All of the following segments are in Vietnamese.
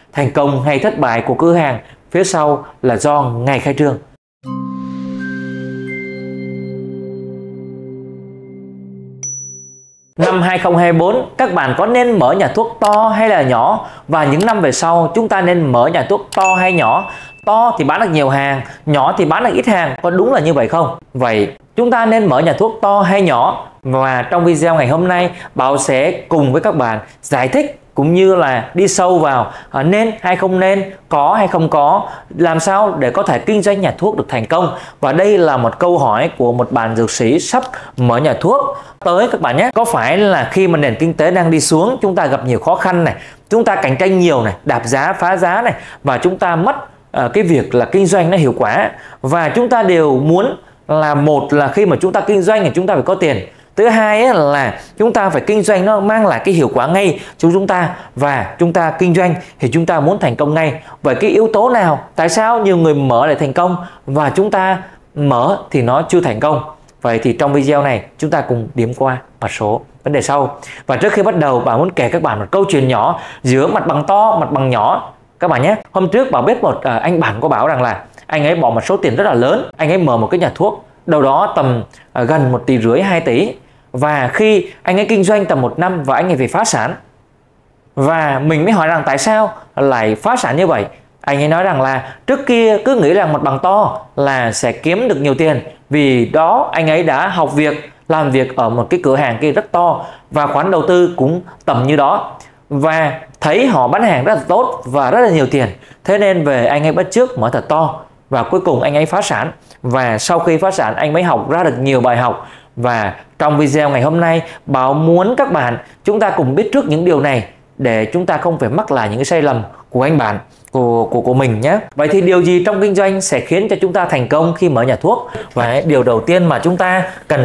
thành công hay thất bại của cửa hàng phía sau là do ngày khai trương. Năm 2024, các bạn có nên mở nhà thuốc to hay là nhỏ? Và những năm về sau, chúng ta nên mở nhà thuốc to hay nhỏ? To thì bán được nhiều hàng, nhỏ thì bán được ít hàng, có đúng là như vậy không? Vậy chúng ta nên mở nhà thuốc to hay nhỏ? Và trong video ngày hôm nay, Bảo sẽ cùng với các bạn giải thích cũng như là đi sâu vào nên hay không nên, có hay không có, làm sao để có thể kinh doanh nhà thuốc được thành công. Và đây là một câu hỏi của một bạn dược sĩ sắp mở nhà thuốc tới các bạn nhé. Có phải là khi mà nền kinh tế đang đi xuống, chúng ta gặp nhiều khó khăn này, chúng ta cạnh tranh nhiều này, đạp giá, phá giá này, và chúng ta mất cái việc là kinh doanh nó hiệu quả, và chúng ta đều muốn là một là khi mà chúng ta kinh doanh thì chúng ta phải có tiền, thứ hai là chúng ta phải kinh doanh nó mang lại cái hiệu quả ngay cho chúng ta, và chúng ta kinh doanh thì chúng ta muốn thành công ngay. Vậy cái yếu tố nào tại sao nhiều người mở lại thành công và chúng ta mở thì nó chưa thành công? Vậy thì trong video này chúng ta cùng điểm qua một số vấn đề sau. Và trước khi bắt đầu, Bảo muốn kể các bạn một câu chuyện nhỏ giữa mặt bằng to, mặt bằng nhỏ các bạn nhé. Hôm trước Bảo biết một anh bạn của Bảo rằng là anh ấy bỏ một số tiền rất là lớn, anh ấy mở một cái nhà thuốc đâu đó tầm gần 1,5 tỷ, 2 tỷ. Và khi anh ấy kinh doanh tầm 1 năm và anh ấy phải phá sản. Và mình mới hỏi rằng tại sao lại phá sản như vậy? Anh ấy nói rằng là trước kia cứ nghĩ rằng mặt bằng to là sẽ kiếm được nhiều tiền, vì đó anh ấy đã học việc, làm việc ở một cái cửa hàng kia rất to và khoản đầu tư cũng tầm như đó, và thấy họ bán hàng rất là tốt và rất là nhiều tiền, thế nên về anh ấy bắt chước mở thật to, và cuối cùng anh ấy phá sản. Và sau khi phá sản, anh mới học ra được nhiều bài học. Và trong video ngày hôm nay, Bảo muốn các bạn chúng ta cùng biết trước những điều này để chúng ta không phải mắc lại những cái sai lầm của anh bạn của mình nhé. Vậy thì điều gì trong kinh doanh sẽ khiến cho chúng ta thành công khi mở nhà thuốc? Và điều đầu tiên mà chúng ta cần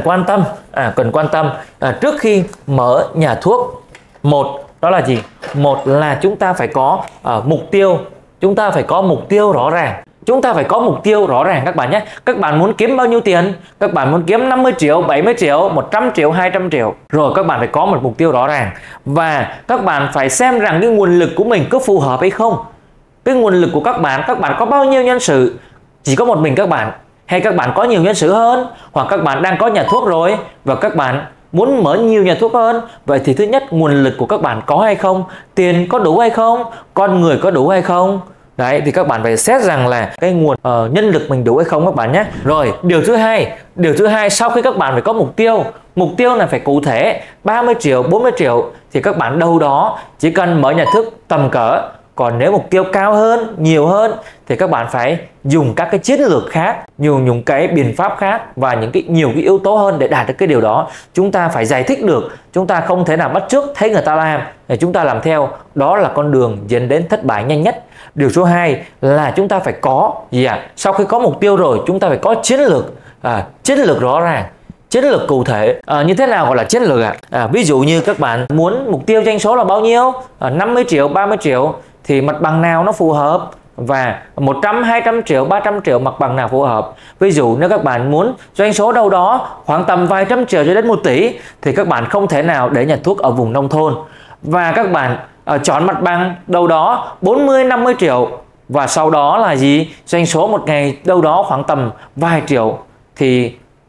quan tâm trước khi mở nhà thuốc, một đó là gì? Một là chúng ta phải có mục tiêu, chúng ta phải có mục tiêu rõ ràng. Chúng ta phải có mục tiêu rõ ràng các bạn nhé. Các bạn muốn kiếm bao nhiêu tiền? Các bạn muốn kiếm 50 triệu, 70 triệu, 100 triệu, 200 triệu. Rồi các bạn phải có một mục tiêu rõ ràng. Và các bạn phải xem rằng cái nguồn lực của mình có phù hợp hay không. Cái nguồn lực của các bạn có bao nhiêu nhân sự? Chỉ có một mình các bạn? Hay các bạn có nhiều nhân sự hơn? Hoặc các bạn đang có nhà thuốc rồi và các bạn muốn mở nhiều nhà thuốc hơn? Vậy thì thứ nhất, nguồn lực của các bạn có hay không? Tiền có đủ hay không? Con người có đủ hay không? Đấy, thì các bạn phải xét rằng là cái nguồn nhân lực mình đủ hay không các bạn nhé. Rồi, điều thứ hai sau khi các bạn phải có mục tiêu là phải cụ thể 30 triệu, 40 triệu thì các bạn đâu đó chỉ cần mở nhà thuốc tầm cỡ. Còn nếu mục tiêu cao hơn, nhiều hơn thì các bạn phải dùng các cái chiến lược khác, dùng cái biện pháp khác và nhiều cái yếu tố hơn để đạt được cái điều đó. Chúng ta phải giải thích được, chúng ta không thể nào bắt chước thấy người ta làm để chúng ta làm theo, đó là con đường dẫn đến thất bại nhanh nhất. Điều số 2 là chúng ta phải có sau khi có mục tiêu rồi, chúng ta phải có chiến lược rõ ràng, chiến lược cụ thể. Như thế nào gọi là chiến lược ví dụ như các bạn muốn mục tiêu doanh số là bao nhiêu, 50 triệu, 30 triệu thì mặt bằng nào nó phù hợp, và 100, 200 triệu, 300 triệu mặt bằng nào phù hợp. Ví dụ nếu các bạn muốn doanh số đâu đó khoảng tầm vài trăm triệu cho đến 1 tỷ thì các bạn không thể nào để nhà thuốc ở vùng nông thôn, và các bạn chọn mặt bằng đâu đó 40, 50 triệu và sau đó là doanh số một ngày đâu đó khoảng tầm vài triệu thì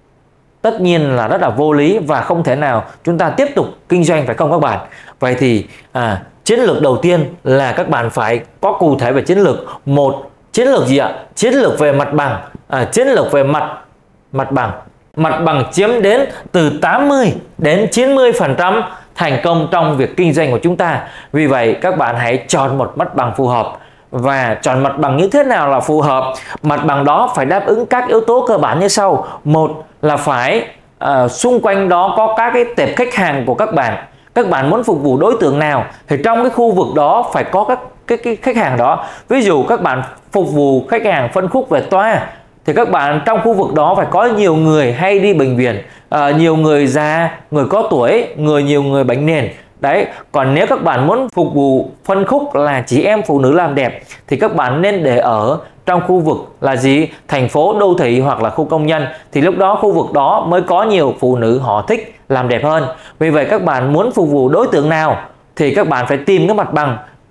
tất nhiên là rất là vô lý và không thể nào chúng ta tiếp tục kinh doanh, phải không các bạn? Vậy thì chiến lược đầu tiên là các bạn phải có cụ thể về chiến lược. Một, chiến lược gì ạ? Chiến lược về mặt bằng. Chiến lược về mặt bằng. Mặt bằng chiếm đến từ 80 đến 90% thành công trong việc kinh doanh của chúng ta. Vì vậy các bạn hãy chọn một mặt bằng phù hợp. Và chọn mặt bằng như thế nào là phù hợp? Mặt bằng đó phải đáp ứng các yếu tố cơ bản như sau. Một là phải xung quanh đó có các cái tệp khách hàng của các bạn. Các bạn muốn phục vụ đối tượng nào thì trong cái khu vực đó phải có cái khách hàng đó. Ví dụ các bạn phục vụ khách hàng phân khúc về toa thì các bạn trong khu vực đó phải có nhiều người hay đi bệnh viện, nhiều người già, người có tuổi, nhiều người bệnh nền. Đấy, còn nếu các bạn muốn phục vụ phân khúc là chị em phụ nữ làm đẹp thì các bạn nên để ở trong khu vực là thành phố, đô thị hoặc là khu công nhân, thì lúc đó khu vực đó mới có nhiều phụ nữ họ thích làm đẹp hơn. Vì vậy các bạn muốn phục vụ đối tượng nào thì các bạn phải tìm cái mặt bằng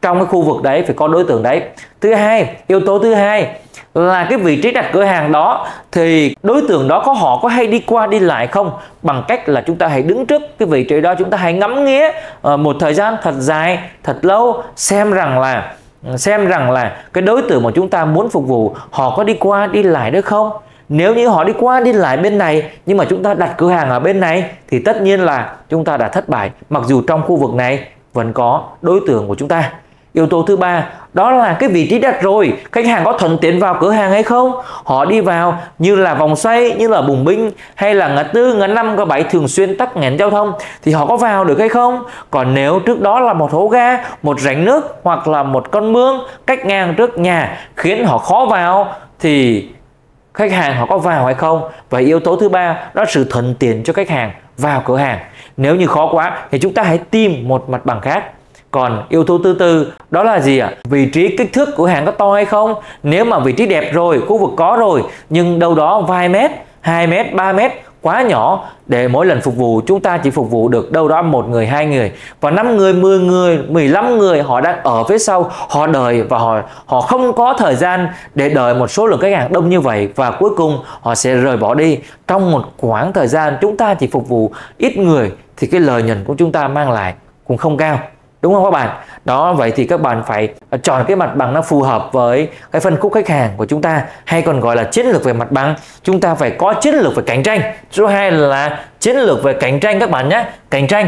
trong cái khu vực đấy phải có đối tượng đấy. Thứ hai, yếu tố thứ hai là cái vị trí đặt cửa hàng đó thì đối tượng đó họ có hay đi qua đi lại không, bằng cách là chúng ta hãy đứng trước cái vị trí đó, chúng ta hãy ngắm nghía một thời gian thật dài, thật lâu, xem rằng là cái đối tượng mà chúng ta muốn phục vụ họ có đi qua đi lại được không. Nếu như họ đi qua đi lại bên này nhưng mà chúng ta đặt cửa hàng ở bên này thì tất nhiên là chúng ta đã thất bại, mặc dù trong khu vực này vẫn có đối tượng của chúng ta. Yếu tố thứ ba đó là cái vị trí đặt rồi, khách hàng có thuận tiện vào cửa hàng hay không. Họ đi vào như là vòng xoay, như là bùng binh hay là ngã tư, ngã 5, ngã 7 thường xuyên tắc nghẽn giao thông thì họ có vào được hay không. Còn nếu trước đó là một hố ga, một rãnh nước hoặc là một con mương cách ngang trước nhà khiến họ khó vào thì khách hàng họ có vào hay không. Và yếu tố thứ ba đó là sự thuận tiện cho khách hàng vào cửa hàng. Nếu như khó quá thì chúng ta hãy tìm một mặt bằng khác. Còn yếu tố thứ tư đó là gì ạ? Vị trí, kích thước cửa hàng có to hay không. Nếu mà vị trí đẹp rồi, khu vực có rồi, nhưng đâu đó vài mét, 2 mét, 3 mét quá nhỏ để mỗi lần phục vụ chúng ta chỉ phục vụ được đâu đó 1 người, 2 người, và 5 người, 10 người, 15 người họ đang ở phía sau, họ đợi và họ không có thời gian để đợi một số lượng khách hàng đông như vậy, và cuối cùng họ sẽ rời bỏ đi. Trong một khoảng thời gian chúng ta chỉ phục vụ ít người thì cái lợi nhuận của chúng ta mang lại cũng không cao, đúng không các bạn? Đó, vậy thì các bạn phải chọn cái mặt bằng nó phù hợp với cái phân khúc khách hàng của chúng ta, hay còn gọi là chiến lược về mặt bằng. Chúng ta phải có chiến lược về cạnh tranh. Số 2 là chiến lược về cạnh tranh các bạn nhé. Cạnh tranh.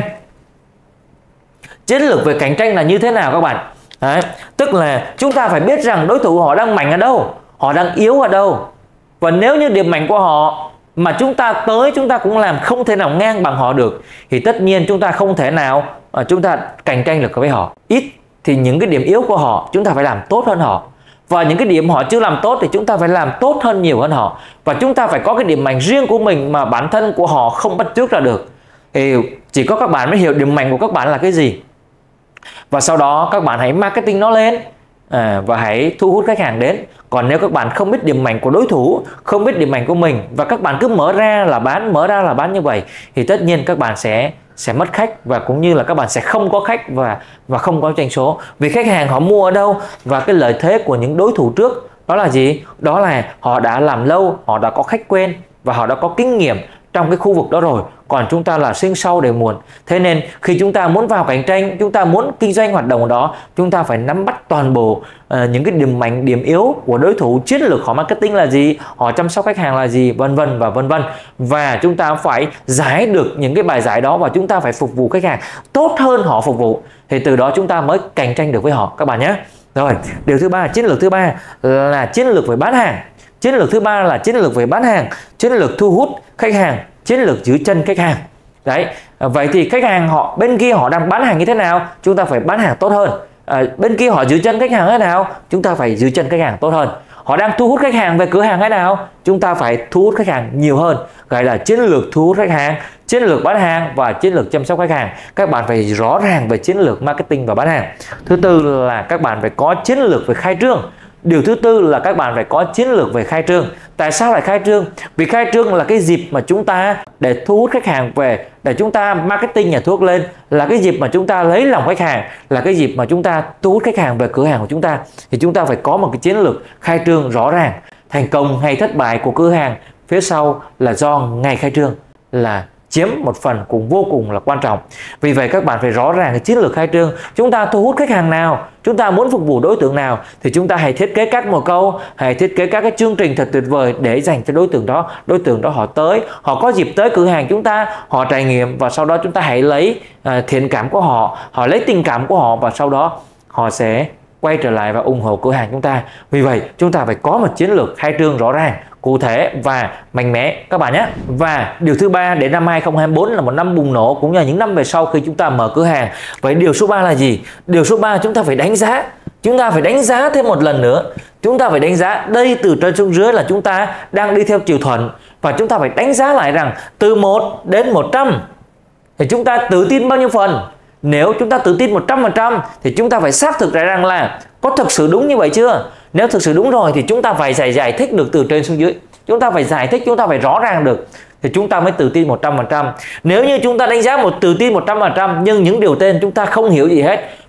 Chiến lược về cạnh tranh là như thế nào các bạn? Đấy, tức là chúng ta phải biết rằng đối thủ họ đang mạnh ở đâu, họ đang yếu ở đâu. Và nếu như điểm mạnh của họ mà chúng ta tới chúng ta cũng làm không thể nào ngang bằng họ được thì tất nhiên chúng ta không thể nào chúng ta cạnh tranh được với họ. Ít thì những cái điểm yếu của họ chúng ta phải làm tốt hơn họ, và những cái điểm họ chưa làm tốt thì chúng ta phải làm tốt hơn nhiều hơn họ. Và chúng ta phải có cái điểm mạnh riêng của mình mà bản thân của họ không bắt chước ra được. Thì chỉ có các bạn mới hiểu điểm mạnh của các bạn là cái gì, và sau đó các bạn hãy marketing nó lên và hãy thu hút khách hàng đến. Còn nếu các bạn không biết điểm mạnh của đối thủ, không biết điểm mạnh của mình, và các bạn cứ mở ra là bán như vậy thì tất nhiên các bạn sẽ mất khách, và cũng như là các bạn sẽ không có khách và không có doanh số. Vì khách hàng họ mua ở đâu, và cái lợi thế của những đối thủ trước đó là gì? Đó là họ đã làm lâu, họ đã có khách quen và họ đã có kinh nghiệm trong cái khu vực đó rồi. Còn chúng ta là sinh sau để muộn. Thế nên khi chúng ta muốn vào cạnh tranh, chúng ta muốn kinh doanh hoạt động đó, chúng ta phải nắm bắt toàn bộ những cái điểm mạnh, điểm yếu của đối thủ, chiến lược họ marketing là gì, họ chăm sóc khách hàng là gì, vân vân và vân vân. Và chúng ta phải giải được những cái bài giải đó, và chúng ta phải phục vụ khách hàng tốt hơn họ phục vụ, thì từ đó chúng ta mới cạnh tranh được với họ các bạn nhé. Rồi, điều thứ ba, chiến lược thứ ba là chiến lược về bán hàng. Chiến lược thứ ba là chiến lược về bán hàng, chiến lược thu hút khách hàng, chiến lược giữ chân khách hàng. Đấy, vậy thì khách hàng họ bên kia họ đang bán hàng như thế nào, chúng ta phải bán hàng tốt hơn. Bên kia họ giữ chân khách hàng thế nào, chúng ta phải giữ chân khách hàng tốt hơn. Họ đang thu hút khách hàng về cửa hàng thế nào, chúng ta phải thu hút khách hàng nhiều hơn. Gọi là chiến lược thu hút khách hàng, chiến lược bán hàng và chiến lược chăm sóc khách hàng. Các bạn phải rõ ràng về chiến lược marketing và bán hàng. Thứ tư là các bạn phải có chiến lược về khai trương. Điều thứ tư là các bạn phải có chiến lược về khai trương. Tại sao lại khai trương? Vì khai trương là cái dịp mà chúng ta để thu hút khách hàng về, để chúng ta marketing nhà thuốc lên, là cái dịp mà chúng ta lấy lòng khách hàng, là cái dịp mà chúng ta thu hút khách hàng về cửa hàng của chúng ta. Thì chúng ta phải có một cái chiến lược khai trương rõ ràng. Thành công hay thất bại của cửa hàng phía sau là do ngày khai trương là chiếm một phần cũng vô cùng là quan trọng. Vì vậy các bạn phải rõ ràng cái chiến lược khai trương. Chúng ta thu hút khách hàng nào, chúng ta muốn phục vụ đối tượng nào thì chúng ta hãy thiết kế các một câu, hãy thiết kế các cái chương trình thật tuyệt vời để dành cho đối tượng đó. Đối tượng đó họ tới, họ có dịp tới cửa hàng chúng ta, họ trải nghiệm, và sau đó chúng ta hãy lấy thiện cảm của họ, họ lấy tình cảm của họ, và sau đó họ sẽ quay trở lại và ủng hộ cửa hàng chúng ta. Vì vậy chúng ta phải có một chiến lược khai trương rõ ràng, cụ thể và mạnh mẽ các bạn nhé. Và điều thứ ba, để năm 2024 là một năm bùng nổ cũng như những năm về sau khi chúng ta mở cửa hàng. Vậy điều số 3 là gì? Điều số 3 chúng ta phải đánh giá. Chúng ta phải đánh giá thêm một lần nữa. Chúng ta phải đánh giá đây từ trên xuống dưới là chúng ta đang đi theo chiều thuận, và chúng ta phải đánh giá lại rằng từ 1 đến 100 thì chúng ta tự tin bao nhiêu phần. Nếu chúng ta tự tin 100% thì chúng ta phải xác thực ra rằng là có thực sự đúng như vậy chưa. Nếu thực sự đúng rồi thì chúng ta phải giải thích được từ trên xuống dưới. Chúng ta phải giải thích, chúng ta phải rõ ràng được thì chúng ta mới tự tin 100%. Nếu như chúng ta đánh giá tự tin 100% nhưng những điều tên chúng ta không hiểu gì hết,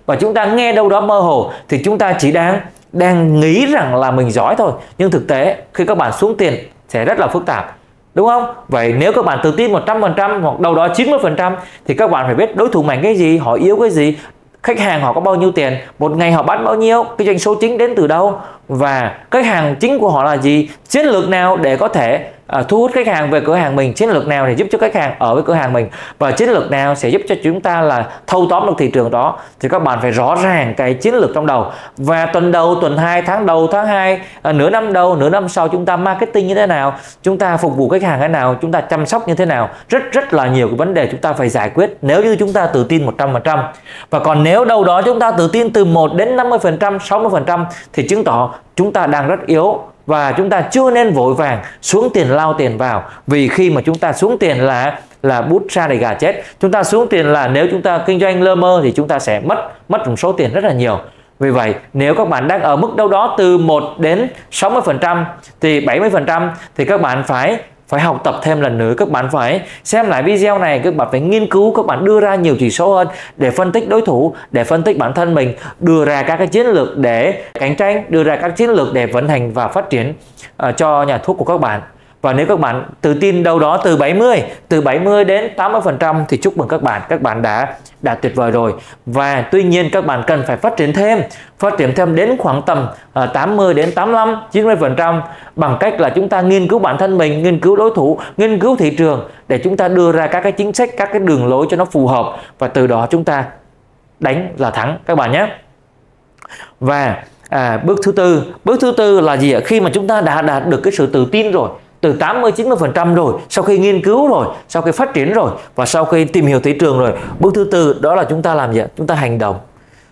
và chúng ta nghe đâu đó mơ hồ thì chúng ta chỉ đang nghĩ rằng là mình giỏi thôi, nhưng thực tế khi các bạn xuống tiền sẽ rất là phức tạp, đúng không? Vậy nếu các bạn tự tin 100% hoặc đâu đó 90% thì các bạn phải biết đối thủ mạnh cái gì, họ yếu cái gì, khách hàng họ có bao nhiêu tiền, một ngày họ bán bao nhiêu, cái doanh số chính đến từ đâu, và khách hàng chính của họ là gì, chiến lược nào để có thể thu hút khách hàng về cửa hàng mình, chiến lược nào để giúp cho khách hàng ở với cửa hàng mình, và chiến lược nào sẽ giúp cho chúng ta là thâu tóm được thị trường đó. Thì các bạn phải rõ ràng cái chiến lược trong đầu, và tuần đầu, tuần 2, tháng đầu, tháng 2, nửa năm đầu, nửa năm sau chúng ta marketing như thế nào, chúng ta phục vụ khách hàng thế nào, chúng ta chăm sóc như thế nào, rất là nhiều cái vấn đề chúng ta phải giải quyết nếu như chúng ta tự tin 100%. Và còn nếu đâu đó chúng ta tự tin từ 1 đến 50%, 60% thì chứng tỏ chúng ta đang rất yếu, và chúng ta chưa nên vội vàng xuống tiền lao tiền vào. Vì khi mà chúng ta xuống tiền là bút ra để gà chết. Chúng ta xuống tiền là nếu chúng ta kinh doanh lơ mơ thì chúng ta sẽ mất một số tiền rất là nhiều. Vì vậy nếu các bạn đang ở mức đâu đó từ 1 đến 60% thì 70% thì các bạn phải học tập thêm lần nữa. Các bạn phải xem lại video này, các bạn phải nghiên cứu, các bạn đưa ra nhiều chỉ số hơn để phân tích đối thủ, để phân tích bản thân mình, đưa ra các cái chiến lược để cạnh tranh, đưa ra các chiến lược để vận hành và phát triển cho nhà thuốc của các bạn. Và nếu các bạn tự tin đâu đó từ 70 đến 80% thì chúc mừng các bạn đã tuyệt vời rồi. Và tuy nhiên các bạn cần phải phát triển thêm đến khoảng tầm 80 đến 85, 90% bằng cách là chúng ta nghiên cứu bản thân mình, nghiên cứu đối thủ, nghiên cứu thị trường để chúng ta đưa ra các cái chính sách, các cái đường lối cho nó phù hợp, và từ đó chúng ta đánh là thắng các bạn nhé. Và bước thứ tư là gì ạ? Khi mà chúng ta đã đạt được cái sự tự tin rồi, từ 80-90% rồi, sau khi nghiên cứu rồi, sau khi phát triển rồi, và sau khi tìm hiểu thị trường rồi, bước thứ tư đó là chúng ta làm gì ạ? Chúng ta hành động.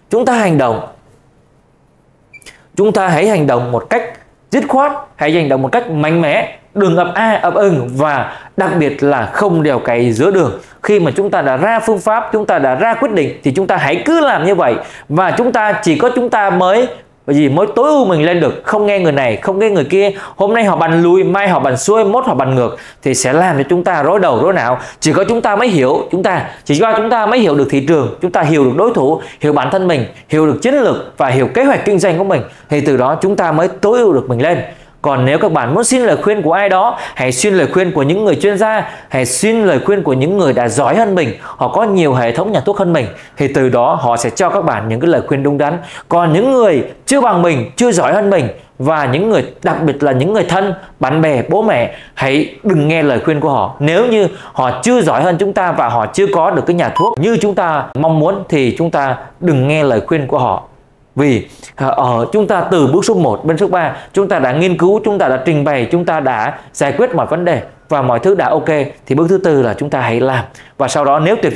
Chúng ta hãy hành động một cách dứt khoát, hãy hành động một cách mạnh mẽ, đừng ấp ưng, và đặc biệt là không đèo cày giữa đường. Khi mà chúng ta đã ra phương pháp, chúng ta đã ra quyết định thì chúng ta hãy cứ làm như vậy, và chỉ có chúng ta mới tối ưu mình lên được, không nghe người này, không nghe người kia, hôm nay họ bàn lùi, mai họ bàn xuôi, mốt họ bàn ngược thì sẽ làm cho chúng ta rối đầu rối não. Chỉ có chúng ta mới hiểu, chúng ta mới hiểu được thị trường, chúng ta hiểu được đối thủ, hiểu bản thân mình, hiểu được chiến lược và hiểu kế hoạch kinh doanh của mình, thì từ đó chúng ta mới tối ưu được mình lên. Còn nếu các bạn muốn xin lời khuyên của ai đó, hãy xin lời khuyên của những người chuyên gia, hãy xin lời khuyên của những người đã giỏi hơn mình, họ có nhiều hệ thống nhà thuốc hơn mình, thì từ đó họ sẽ cho các bạn những cái lời khuyên đúng đắn. Còn những người chưa bằng mình, chưa giỏi hơn mình, và những người, đặc biệt là những người thân, bạn bè, bố mẹ, hãy đừng nghe lời khuyên của họ. Nếu như họ chưa giỏi hơn chúng ta và họ chưa có được cái nhà thuốc như chúng ta mong muốn thì chúng ta đừng nghe lời khuyên của họ. Vì chúng ta từ bước số 1 đến số 3 chúng ta đã nghiên cứu, chúng ta đã trình bày, chúng ta đã giải quyết mọi vấn đề và mọi thứ đã ok, thì bước thứ tư là chúng ta hãy làm. Và sau đó nếu tuyệt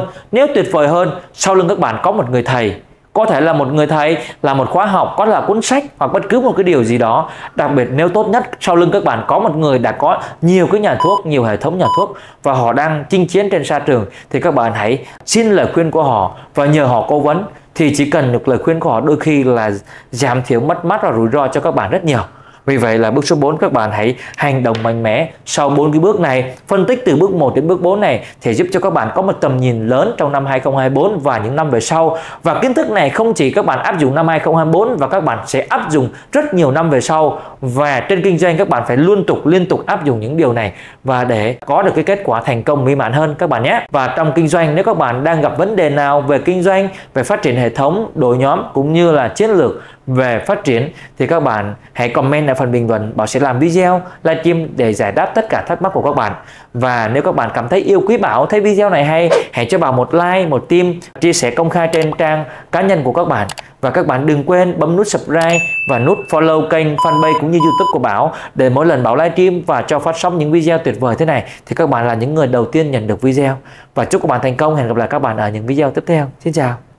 vời hơn sau lưng các bạn có một người thầy, có thể là một người thầy, là một khóa học, có là cuốn sách hoặc bất cứ một cái điều gì đó. Đặc biệt nếu tốt nhất sau lưng các bạn có một người đã có nhiều cái nhà thuốc, nhiều hệ thống nhà thuốc và họ đang chinh chiến trên sa trường, thì các bạn hãy xin lời khuyên của họ và nhờ họ cố vấn. Thì chỉ cần được lời khuyên của họ đôi khi là giảm thiểu mất mát và rủi ro cho các bạn rất nhiều. Vì vậy là bước số 4 các bạn hãy hành động mạnh mẽ. Sau 4 cái bước này, phân tích từ bước 1 đến bước 4 này thì giúp cho các bạn có một tầm nhìn lớn trong năm 2024 và những năm về sau. Và kiến thức này không chỉ các bạn áp dụng năm 2024 và các bạn sẽ áp dụng rất nhiều năm về sau. Và trên kinh doanh các bạn phải liên tục áp dụng những điều này và để có được cái kết quả thành công mỹ mãn hơn các bạn nhé. Và trong kinh doanh nếu các bạn đang gặp vấn đề nào về kinh doanh, về phát triển hệ thống, đội nhóm cũng như là chiến lược về phát triển thì các bạn hãy comment ở phần bình luận, Bảo sẽ làm video livestream để giải đáp tất cả thắc mắc của các bạn. Và nếu các bạn cảm thấy yêu quý Bảo, thấy video này hay, hãy cho Bảo một like, một tim, chia sẻ công khai trên trang cá nhân của các bạn. Và các bạn đừng quên bấm nút subscribe và nút follow kênh fanpage cũng như YouTube của Bảo để mỗi lần Bảo livestream và cho phát sóng những video tuyệt vời thế này thì các bạn là những người đầu tiên nhận được video. Và chúc các bạn thành công, hẹn gặp lại các bạn ở những video tiếp theo. Xin chào.